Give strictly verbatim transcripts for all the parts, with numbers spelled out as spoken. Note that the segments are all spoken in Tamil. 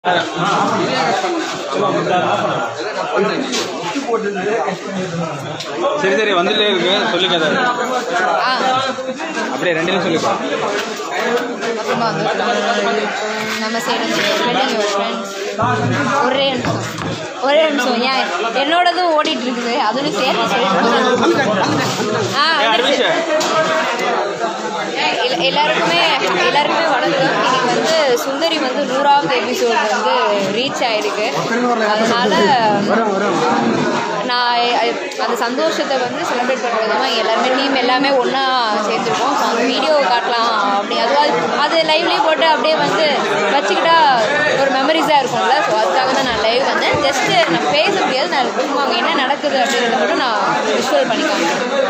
சரி சரி வந்துட்டே இருக்கு சொல்லிக்காத அப்படியே ரெண்டு சொல்லிக்கோ. நம்ம சைடு ஒரே நிமிஷம் ஒரே நிமிஷம் ஏன் என்னோடதும் ஓடிட்டு இருக்குது அதுவும் சேர்த்து ஆ எல்லாருக்குமே எல்லாருக்குமே வணக்கம். இன்னைக்கு வந்து சுந்தரி வந்து நூறாவது எபிசோட் வந்து ரீச் ஆயிருக்கு. அதனால நான் அந்த சந்தோஷத்தை வந்து செலிப்ரேட் பண்ணுற விதமாக எல்லாருமே டீம் எல்லாமே ஒன்றா சேர்ந்துருக்கோம். ஸோ அந்த வீடியோ காட்டலாம் அப்படி அதுவாக அது லைவ்லேயே போட்டு அப்படியே வந்து வச்சுக்கிட்டா ஒரு மெமரிஸாக இருக்கும்ல. ஸோ அதுக்காக தான் நான் லைவ் வந்தேன். ஜஸ்ட்டு நான் பேச முடியாது, நான் சும்மா அங்கே என்ன நடக்குது அப்படிங்கிறத மட்டும் நான் விஷுவல் பண்ணிக்காங்க.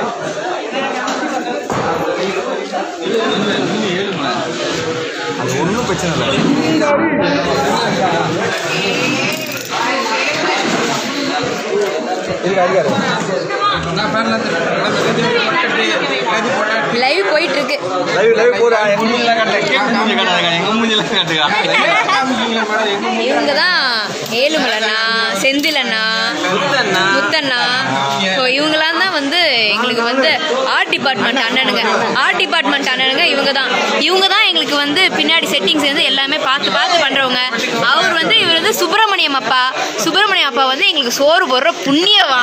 அது ஒன்றும் பிரச்சனை இல்லை. லைவ் போயிட்டு இருக்கு. இவங்க தான் ஏழுமலண்ணா, செந்திலண்ணா, முத்தண்ணா. ஸோ இவங்களாம் தான் வந்து எங்களுக்கு வந்து ஆர்ட் டிபார்ட்மெண்ட் அண்ணனுங்க. ஆர்ட் டிபார்ட்மெண்ட் அண்ணனுங்க இவங்க தான் இவங்க தான் எங்களுக்கு வந்து பின்னாடி செட்டிங்ஸ் வந்து எல்லாமே பார்த்து பார்த்து பண்ணுறவங்க. அவர் வந்து இவர் வந்து சுப்பிரமணியம் அப்பா. சுப்பிரமணியம் அப்பா வந்து எங்களுக்கு சோறு போடுற புண்ணியவா.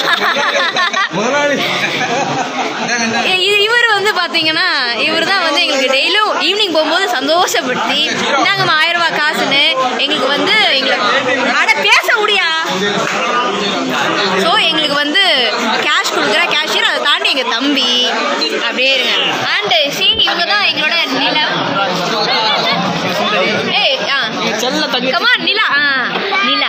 இவர் வந்து பார்த்தீங்கன்னா இவர் தான் வந்து எங்களுக்கு டெய்லியும் ஈவினிங் போகும்போது சந்தோஷப்படுத்தி நாங்கள் ஆயிரம் ரூபாய் காசுன்னு எங்களுக்கு வந்து எங்களுக்கு அட பேச முடியா. ஸோ எங்களுக்கு வந்து கேஷ் கொடுக்குற கேஷியர், அதை தாண்டி எங்கள் தம்பி அப்படியே இருங்க. அண்ட் சி இவங்க தான் எங்களோட நிலா. ஏய் ஆ கமா நிலா. ஆ நிலா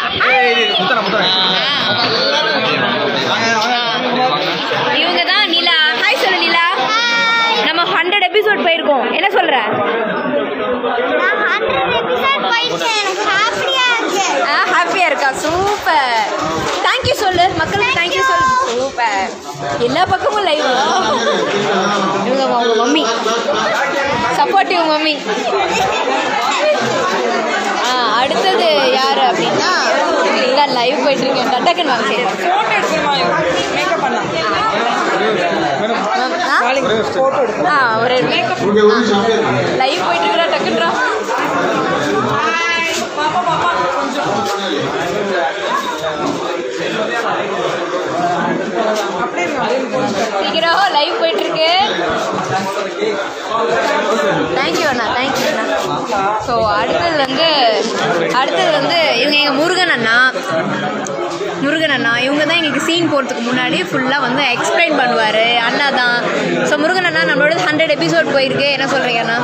இவங்க தான் நிலா. ஹாய் சொல்லு நிலா. நம்ம ஹண்ட்ரட் எபிசோட் போயிருக்கோம். என்ன சொல்ற? ஹாப்பியா இருக்கா? சூப்பர். தேங்க்யூ சொல்லு மக்களுக்கு. தேங்க்யூ சொல்லு. சூப்பர். எல்லா பக்கமும் லைவ். இவங்க அவங்க மம்மி, சப்போர்ட்டிவ் மம்மி. ஆ அடுத்தது யாரு அப்படின்னா இதான் லைவ் போயிட்டு இருக்கேன். டட்டக்கன் வாங்க சரி ஆ ஒரு லைவ் போயிட்டு இருக்கிறா. டக்குன்றா சீக்கிரம் லைவ் போயிட்டு இருக்கு. தேங்க்யூ அண்ணா, தேங்க்யூ அண்ணா. ஸோ அடுத்தது வந்து அடுத்தது வந்து இவங்க எங்கள் முருகன் அண்ணா. முருகன் அண்ணா இவங்க தான் எங்களுக்கு சீன் போகிறதுக்கு முன்னாடி ஃபுல்லாக வந்து எக்ஸ்பிளைன் பண்ணுவார். அண்ணா தான். ஸோ முருகன் அண்ணா நம்மளோட ஹண்ட்ரட் எபிசோட் போயிருக்கு. என்ன சொல்கிறீங்க அண்ணா?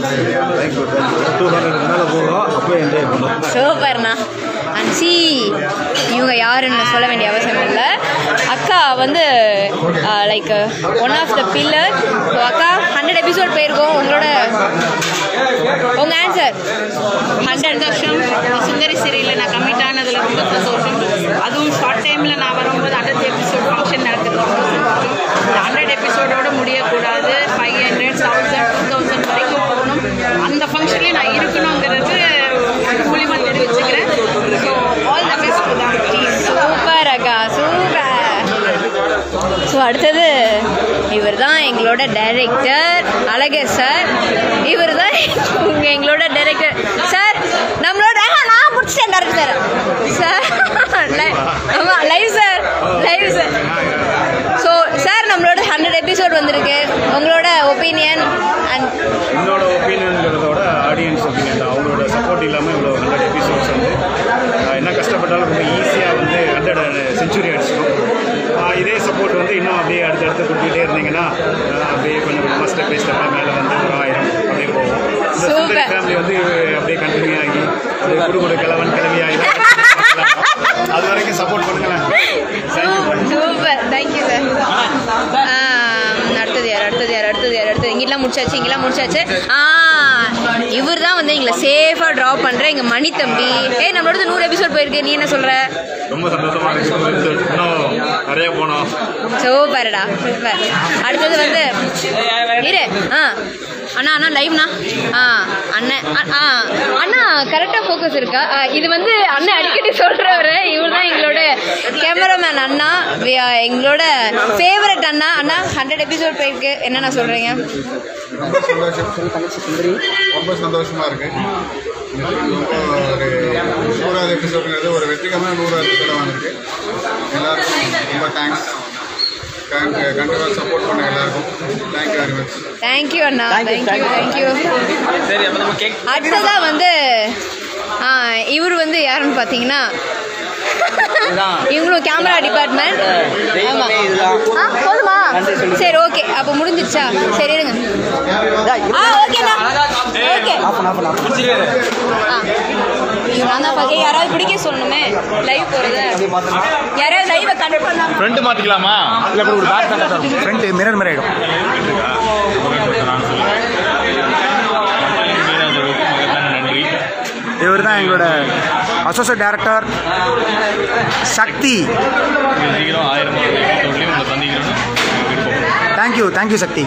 சூப்பர்ண்ணா. அண்ட் சி இவங்க யாருன்னு சொல்ல வேண்டிய அவசியம் இல்லை. அக்கா வந்து like one of the pillar. So அக்கா ஹண்ட்ரட் எபிசோட் போயிருக்கோம். உங்களோட உங்கள் ஆன்சர்? ஹண்ட்ரட் வருஷம் சுந்தரி சீரியலில் நான் கமிட் ஆனதில் ரொம்ப சந்தோஷம். அதுவும் ஷார்ட் டைமில் நான் வரும்போது ஹண்ட்ரட் எபிசோட் ஃபங்க்ஷன் நடக்குது. ரொம்ப சந்தோஷம். ஹண்ட்ரட் எபிசோடோடு முடியக்கூடாது. Five hundred thousand two thousand வரைக்கும் போகணும். அந்த ஃபங்க்ஷன்லேயே நான் இருக்கணுங்கிறது மூலிமா தெரிவிச்சுக்கிறேன். So all the best to the team. Super அக்கா, சூப்பர். ஸோ அடுத்தது இவர் தான் எங்களோட டைரக்டர் அழகர் சார். இவர் தான் எங்களோட டைரக்டர் சார். நம்மளோட நான் முடிச்சிட்டேன் டேரக்டர் சார். ஆமாம் live sir, live sir. So sir நம்மளோட ஹண்ட்ரட் எபிசோட் வந்திருக்கு. உங்களோட ஒப்பீனியன்? அண்ட் என்னோட ஒப்பீனியன்கிறதோட ஆடியன்ஸ் ஒப்பீனியன் தான். அவங்களோட சப்போர்ட் இல்லாமல் இவ்வளோ ஹண்ட்ரட் எபிசோட்ஸ் வந்து என்ன கஷ்டப்பட்டாலும் ரொம்ப ஈஸியாக வந்து ஹண்ட்ரட் செஞ்சுரி அடிச்சிடும். இதே சப்போர்ட் வந்து இன்னும் அப்படியே அடுத்தடுத்து கொடுத்துக்கிட்டே இருந்தீங்கன்னா அப்படியே கொஞ்சம் கொஞ்சமாக ஸ்டெப் பை ஸ்டெப்பாக மேலே வந்து ஒரு ஆயிரம் அப்படியே போகும். இந்த ஃபேமிலி வந்து அப்படியே கண்டினியூ ஆகி அப்படியே குடும்ப கிழவன் கிழவி ஆகி அது வரைக்கும் சப்போர்ட் பண்ணுங்களேன். Super, thank you sir. அடுத்தது யார் அடுத்தது யார் அடுத்தது யார் அடுத்தது இங்கெல்லாம் முடிச்சாச்சு, இங்கெல்லாம் முடிச்சாச்சு. ஆ இவர் தான் வந்து எங்களை சேஃபாக ட்ராப் பண்ணுற எங்கள் மணி தம்பி. ஏ நம்மளோட நூறு எபிசோட் போயிருக்கு. நீ என்ன சொல்கிற? ரொம்ப சந்தோஷமா இருக்கு. இன்னும் நிறைய போனோம். சூப்பர்டா, சூப்பர். அடுத்தது வந்து இரு. ஆ அண்ணா அண்ணா லைவ்ண்ணா ஆ அண்ணன் ஆ அண்ணா கரெக்டாக ஃபோக்கஸ் இருக்கா இது வந்து அண்ணன் அடிக்கடி சொல்கிறவர் இவர் தான் எங்களோட கேமராமேன் அண்ணா எங்களோட ஃபேவரட் அண்ணா அண்ணா ஹண்ட்ரட் எபிசோட் போயிருக்கு என்னண்ணா சொல்கிறீங்க? ரொம்ப சந்தோஷம் ரொம்ப சந்தோஷமாக இருக்குது. ஒரு நூறாவது எபிசோடுங்கிறது ஒரு வெற்றிகரமான நூறாவது எபிசோட வந்திருக்கு. எல்லாருக்கும் ரொம்ப தேங்க்ஸ். கண்டிப்பாக சப்போர்ட் பண்ண எல்லாருக்கும் தேங்க்யூ வெரி மச். தேங்க்யூ அண்ணா தேங்க்யூ தேங்க்யூ. சரி அப்போ நம்ம கேக் அடுத்ததாக வந்து இவர் வந்து யாருன்னு பார்த்தீங்கன்னா இவங்களும் கேமரா டிபார்ட்மெண்ட். ஆமாம் போதுமா? சரி ஓகே அப்போ முடிஞ்சிடுச்சா? சரி இருங்க. ஆ ஓகேண்ணா ஓகே. ஆ நான் தான் பார்க்க யாராவது பிடிக்க சொல்லணுமே லைவ் போகிறது. யாராவது லைவை கனெக்ட் பண்ணாமல் ஃப்ரெண்டு மாற்றிக்கலாமா? இல்லை ஒரு பேக் தானே சார் ஃப்ரெண்டு மிரர் மாதிரி ஆகிடும். இவர் தான் எங்களோட associate director Sakthi. Thank you thank you Sakthi.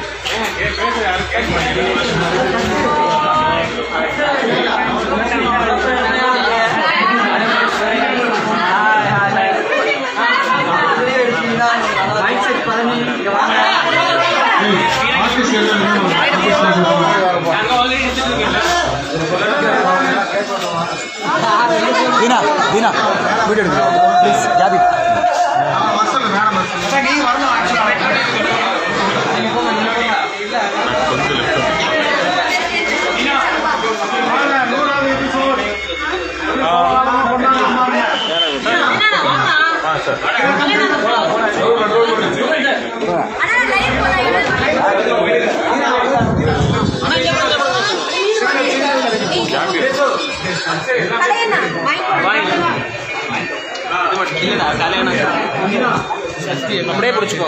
Dheena Dheena video எடுங்க ப்ளீஸ். ஜாபி அப்படியே பிடிச்சிக்கோ.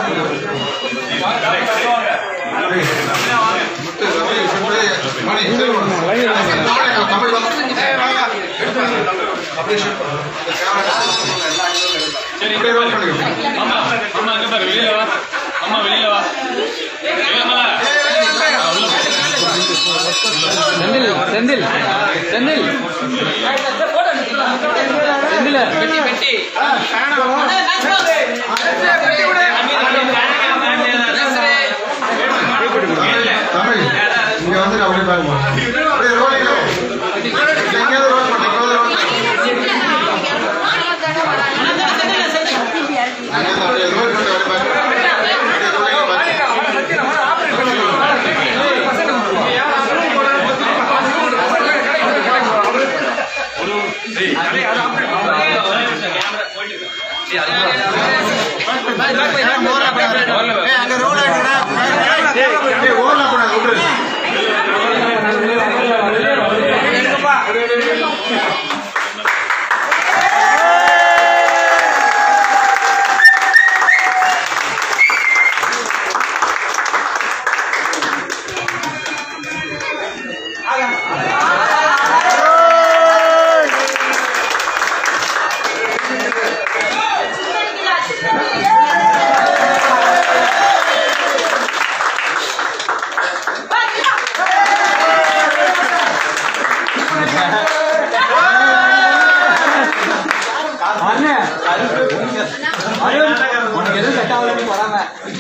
செந்தில் செந்தில் செந்தில் செந்தில் பெட்டி பெட்டி தமிழ் இங்கே வந்து அப்படியே பாருங்க. அப்படியே ரோலிங் எங்கேயாவது ரோல் பண்ணுங்க. அப்படியே ரோல் பண்ணி அப்படியே பாருங்க. அங்க ரோல் ஆயிடுறா. ஓடலாம் கூட விட்டுரு. உனக்கு எதுவும் செட் ஆகலன்னு வராங்க.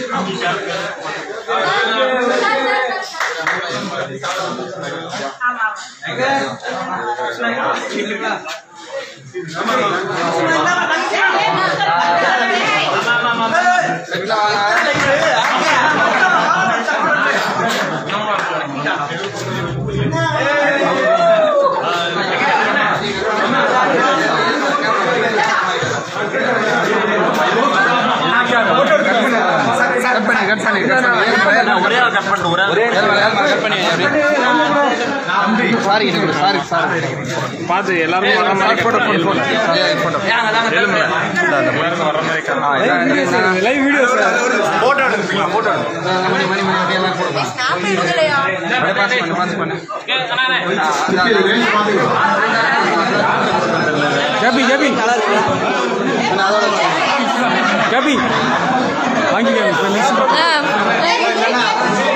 பார்த்து எல்லாரும் வர மாதிரி photo photo live video photo எடுத்துக்கலாம். போட்டோ மணி மணி ஜபி ஜபி ஜபி வாங்கிக்க